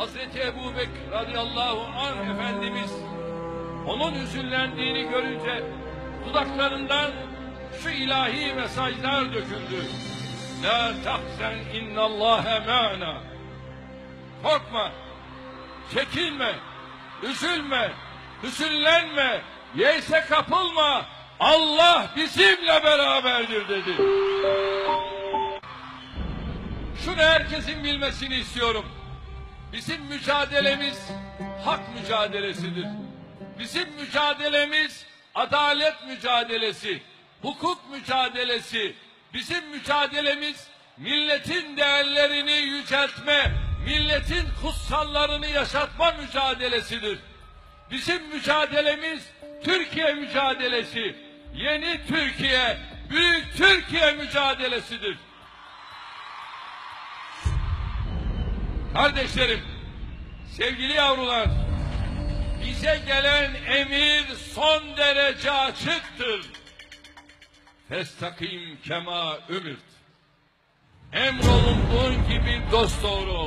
Hazreti Ebubekir radıyallahu anh Efendimiz onun hüzünlendiğini görünce dudaklarından şu ilahi mesajlar döküldü. La tahzen innallâhe ma'na. Korkma, çekinme, üzülme, hüzünlenme, yeyse kapılma. Allah bizimle beraberdir dedi. Şunu herkesin bilmesini istiyorum. Bizim mücadelemiz hak mücadelesidir. Bizim mücadelemiz adalet mücadelesi, hukuk mücadelesi. Bizim mücadelemiz milletin değerlerini yüceltme, milletin kutsallarını yaşatma mücadelesidir. Bizim mücadelemiz Türkiye mücadelesi, yeni Türkiye, büyük Türkiye mücadelesidir. Kardeşlerim, sevgili yavrular, bize gelen emir son derece açıktır. Festakim kema ümirt. Emrolunduğun gibi dosdoğru ol.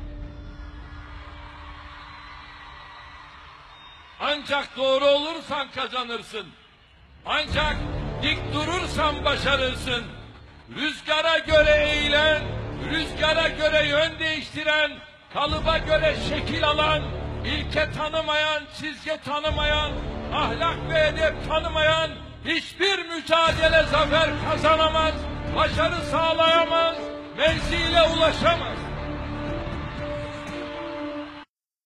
Ancak doğru olursan kazanırsın. Ancak dik durursan başarırsın. Rüzgara göre eğilen, rüzgara göre yön değiştiren, kalıba göre şekil alan, ilke tanımayan, çizgi tanımayan, ahlak ve edep tanımayan hiçbir mücadele zafer kazanamaz, başarı sağlayamaz, mevziyle ulaşamaz.